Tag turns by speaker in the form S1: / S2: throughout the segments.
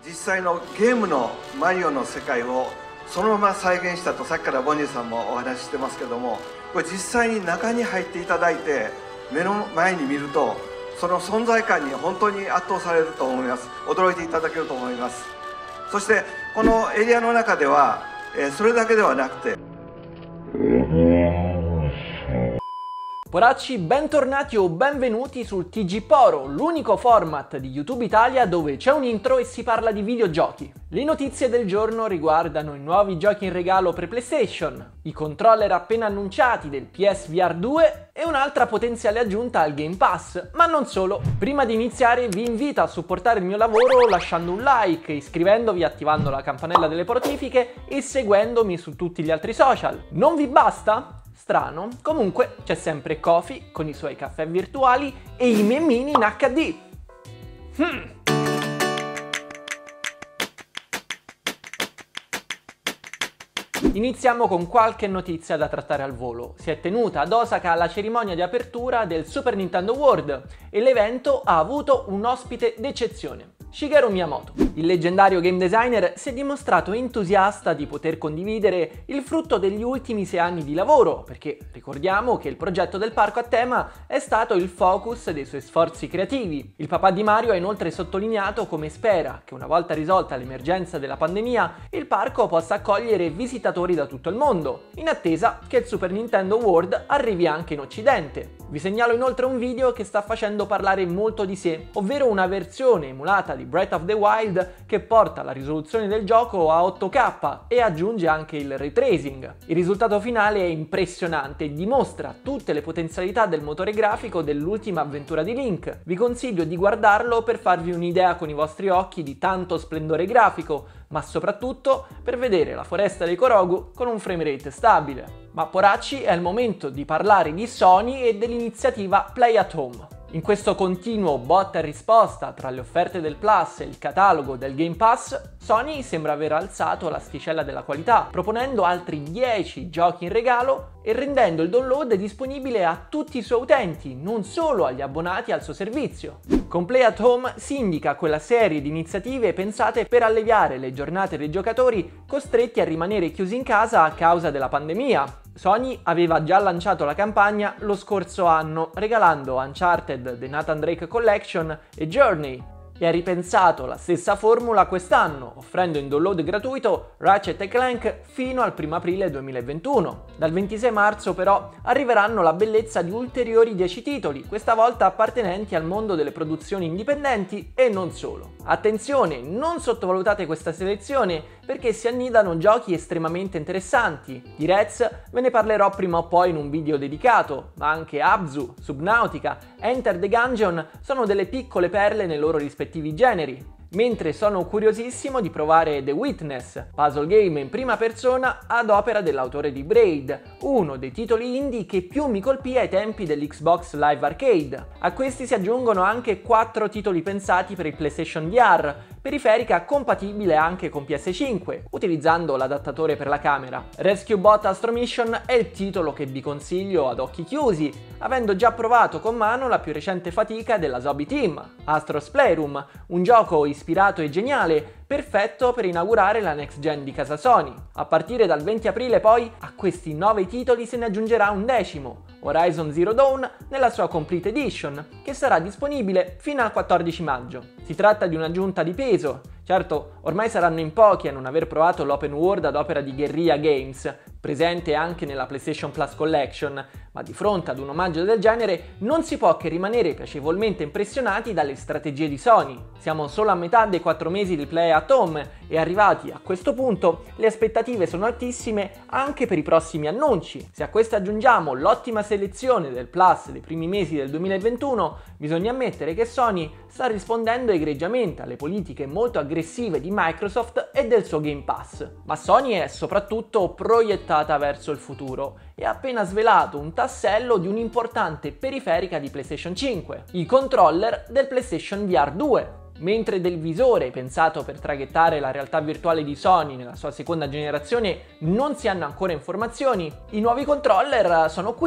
S1: 実際のゲームのマリオの世界をそのまま再現したとさっきからボニーさんもお話ししてますけども、これ実際に中に入っていただいて目の前に見るとその存在感に本当に圧倒されると思います。驚いていただけると思います。そしてこのエリアの中では、それだけではなくて
S2: Poracci, bentornati o benvenuti sul TG Poro, l'unico format di YouTube Italia dove c'è un intro e si parla di videogiochi. Le notizie del giorno riguardano i nuovi giochi in regalo per PlayStation, i controller appena annunciati del PSVR 2 e un'altra potenziale aggiunta al Game Pass, ma non solo. Prima di iniziare vi invito a supportare il mio lavoro lasciando un like, iscrivendovi, attivando la campanella delle notifiche e seguendomi su tutti gli altri social. Non vi basta? Strano, comunque c'è sempre Ko-fi con i suoi caffè virtuali e i memini in HD. Iniziamo con qualche notizia da trattare al volo. Si è tenuta ad Osaka la cerimonia di apertura del Super Nintendo World e l'evento ha avuto un ospite d'eccezione. Shigeru Miyamoto. Il leggendario game designer si è dimostrato entusiasta di poter condividere il frutto degli ultimi 6 anni di lavoro, perché ricordiamo che il progetto del parco a tema è stato il focus dei suoi sforzi creativi. Il papà di Mario ha inoltre sottolineato come spera che una volta risolta l'emergenza della pandemia il parco possa accogliere visitatori da tutto il mondo, in attesa che il Super Nintendo World arrivi anche in Occidente. Vi segnalo inoltre un video che sta facendo parlare molto di sé, ovvero una versione emulata di Breath of the Wild che porta la risoluzione del gioco a 8K e aggiunge anche il ray tracing. Il risultato finale è impressionante e dimostra tutte le potenzialità del motore grafico dell'ultima avventura di Link. Vi consiglio di guardarlo per farvi un'idea con i vostri occhi di tanto splendore grafico, ma soprattutto per vedere la foresta dei Korogu con un framerate stabile. Ma Poracci, è il momento di parlare di Sony e dell'iniziativa Play at Home. In questo continuo botta e risposta tra le offerte del Plus e il catalogo del Game Pass, Sony sembra aver alzato l'asticella della qualità, proponendo altri 10 giochi in regalo e rendendo il download disponibile a tutti i suoi utenti, non solo agli abbonati al suo servizio. Con Play at Home si indica quella serie di iniziative pensate per alleviare le giornate dei giocatori costretti a rimanere chiusi in casa a causa della pandemia. Sony aveva già lanciato la campagna lo scorso anno, regalando Uncharted The Nathan Drake Collection e Journey, e ha ripensato la stessa formula quest'anno, offrendo in download gratuito Ratchet & Clank fino al 1 aprile 2021. Dal 26 marzo però arriveranno la bellezza di ulteriori 10 titoli, questa volta appartenenti al mondo delle produzioni indipendenti e non solo. Attenzione, non sottovalutate questa selezione perché si annidano giochi estremamente interessanti. Di Rez ve ne parlerò prima o poi in un video dedicato, ma anche Abzu, Subnautica, Enter the Gungeon sono delle piccole perle nei loro rispettivi generi. Mentre sono curiosissimo di provare The Witness, puzzle game in prima persona ad opera dell'autore di Braid, uno dei titoli indie che più mi colpì ai tempi dell'Xbox Live Arcade. A questi si aggiungono anche 4 titoli pensati per il PlayStation VR, periferica compatibile anche con PS5, utilizzando l'adattatore per la camera. Rescue Bot Astro Mission è il titolo che vi consiglio ad occhi chiusi, avendo già provato con mano la più recente fatica della Zombie Team, Astro's Playroom, un gioco ispirato e geniale, perfetto per inaugurare la next gen di casa Sony. A partire dal 20 aprile poi a questi 9 titoli se ne aggiungerà un 10°, Horizon Zero Dawn nella sua Complete Edition, che sarà disponibile fino al 14 maggio. Si tratta di un'aggiunta di peso. Certo, ormai saranno in pochi a non aver provato l'open world ad opera di Guerrilla Games, presente anche nella PlayStation Plus Collection, ma di fronte ad un omaggio del genere non si può che rimanere piacevolmente impressionati dalle strategie di Sony. Siamo solo a metà dei 4 mesi di Play at Home e arrivati a questo punto le aspettative sono altissime anche per i prossimi annunci. Se a questo aggiungiamo l'ottima selezione del Plus dei primi mesi del 2021, bisogna ammettere che Sony sta rispondendo egregiamente alle politiche molto aggressive di Microsoft e del suo Game Pass. Ma Sony è soprattutto proiettata verso il futuro e ha appena svelato un tassello di un'importante periferica di PlayStation 5, il controller del PlayStation VR 2. Mentre del visore pensato per traghettare la realtà virtuale di Sony nella sua seconda generazione non si hanno ancora informazioni, i nuovi controller sono qui.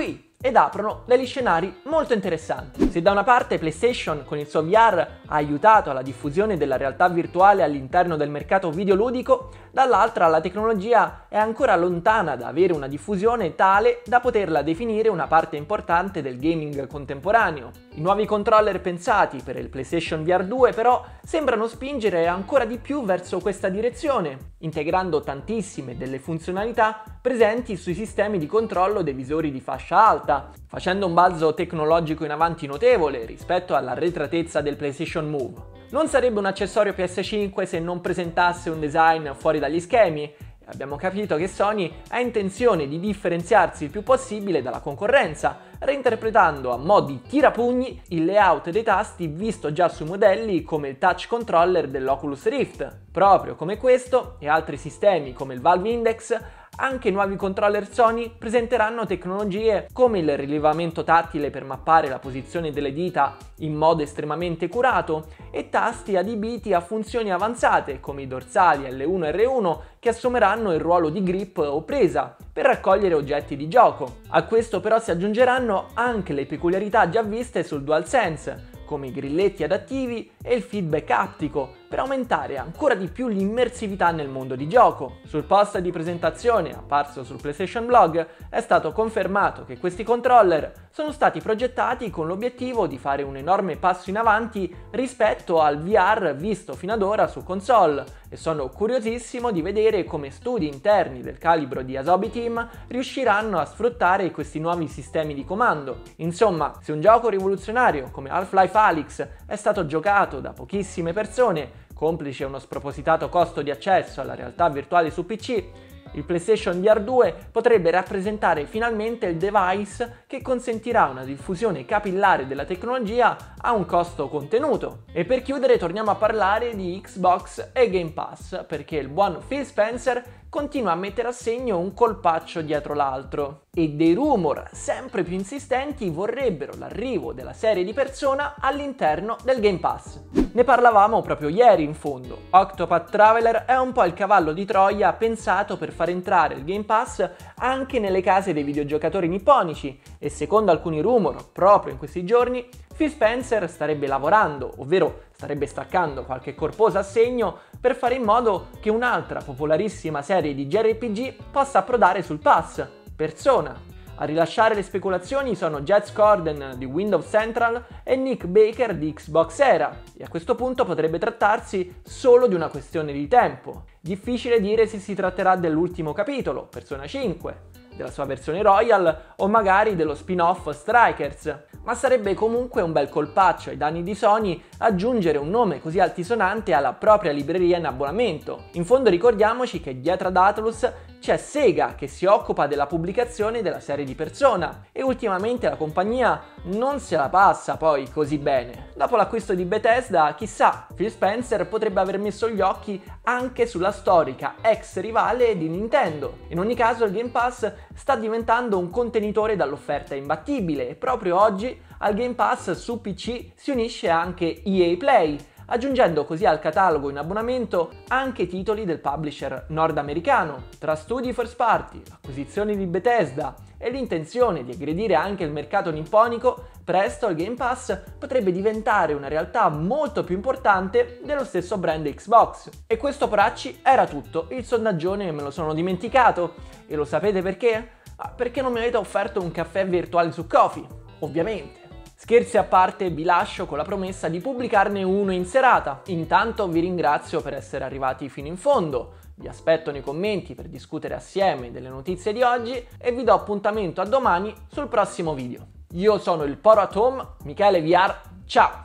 S2: ed aprono degli scenari molto interessanti. Se da una parte PlayStation con il suo VR ha aiutato alla diffusione della realtà virtuale all'interno del mercato videoludico, dall'altra la tecnologia è ancora lontana da avere una diffusione tale da poterla definire una parte importante del gaming contemporaneo. I nuovi controller pensati per il PlayStation VR 2 però sembrano spingere ancora di più verso questa direzione, integrando tantissime delle funzionalità presenti sui sistemi di controllo dei visori di fascia alta, facendo un balzo tecnologico in avanti notevole rispetto all'arretratezza del PlayStation Move. Non sarebbe un accessorio PS5 se non presentasse un design fuori dagli schemi. Abbiamo capito che Sony ha intenzione di differenziarsi il più possibile dalla concorrenza, reinterpretando a mo' di tirapugni il layout dei tasti visto già sui modelli come il touch controller dell'Oculus Rift. Proprio come questo e altri sistemi come il Valve Index, anche i nuovi controller Sony presenteranno tecnologie come il rilevamento tattile per mappare la posizione delle dita in modo estremamente curato e tasti adibiti a funzioni avanzate come i dorsali L1 e R1 che assumeranno il ruolo di grip o presa per raccogliere oggetti di gioco. A questo però si aggiungeranno anche le peculiarità già viste sul DualSense, come i grilletti adattivi e il feedback aptico, per aumentare ancora di più l'immersività nel mondo di gioco. Sul post di presentazione apparso sul PlayStation Blog è stato confermato che questi controller sono stati progettati con l'obiettivo di fare un enorme passo in avanti rispetto al VR visto fino ad ora su console e sono curiosissimo di vedere come studi interni del calibro di Asobi Team riusciranno a sfruttare questi nuovi sistemi di comando. Insomma, se un gioco rivoluzionario come Half-Life Alyx è stato giocato da pochissime persone, complice uno spropositato costo di accesso alla realtà virtuale su PC, il PlayStation VR 2 potrebbe rappresentare finalmente il device che consentirà una diffusione capillare della tecnologia a un costo contenuto. E per chiudere torniamo a parlare di Xbox e Game Pass, perché il buon Phil Spencer continua a mettere a segno un colpaccio dietro l'altro e dei rumor sempre più insistenti vorrebbero l'arrivo della serie di Persona all'interno del Game Pass. Ne parlavamo proprio ieri in fondo. Octopath Traveler è un po' il cavallo di Troia pensato per far entrare il Game Pass anche nelle case dei videogiocatori nipponici e secondo alcuni rumor, proprio in questi giorni, Phil Spencer starebbe lavorando, ovvero starebbe staccando qualche corposo assegno per fare in modo che un'altra popolarissima serie di JRPG possa approdare sul pass, Persona. A rilasciare le speculazioni sono Jez Corden di Windows Central e Nick Baker di Xbox Era, e a questo punto potrebbe trattarsi solo di una questione di tempo. Difficile dire se si tratterà dell'ultimo capitolo, Persona 5, della sua versione Royal o magari dello spin-off Strikers, ma sarebbe comunque un bel colpaccio ai danni di Sony aggiungere un nome così altisonante alla propria libreria in abbonamento. In fondo ricordiamoci che dietro ad Atlus c'è Sega che si occupa della pubblicazione della serie di Persona e ultimamente la compagnia non se la passa poi così bene. Dopo l'acquisto di Bethesda, chissà, Phil Spencer potrebbe aver messo gli occhi anche sulla storica ex rivale di Nintendo. In ogni caso il Game Pass sta diventando un contenitore dall'offerta imbattibile e proprio oggi al Game Pass su PC si unisce anche EA Play, aggiungendo così al catalogo in abbonamento anche titoli del publisher nordamericano. Tra studi first party, acquisizioni di Bethesda e l'intenzione di aggredire anche il mercato nipponico, presto il Game Pass potrebbe diventare una realtà molto più importante dello stesso brand Xbox. E questo poracci era tutto, il sondaggione me lo sono dimenticato. E lo sapete perché? Perché non mi avete offerto un caffè virtuale su Ko-fi, ovviamente. Scherzi a parte, vi lascio con la promessa di pubblicarne uno in serata. Intanto vi ringrazio per essere arrivati fino in fondo, vi aspetto nei commenti per discutere assieme delle notizie di oggi e vi do appuntamento a domani sul prossimo video. Io sono il Poro at Home, Michele VR, ciao!